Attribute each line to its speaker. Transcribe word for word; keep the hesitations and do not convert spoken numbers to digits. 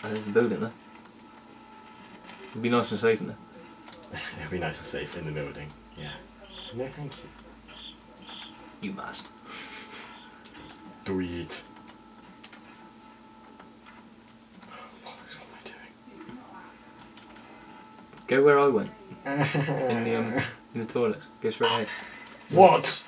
Speaker 1: there's a building there. It'd be nice and safe in there.
Speaker 2: It'd be nice and safe in the building. Yeah. No, thank you.
Speaker 1: You must.
Speaker 2: Do it. What am I doing?
Speaker 1: Go where I went. in the um, in the toilet. Go straight ahead.
Speaker 2: What?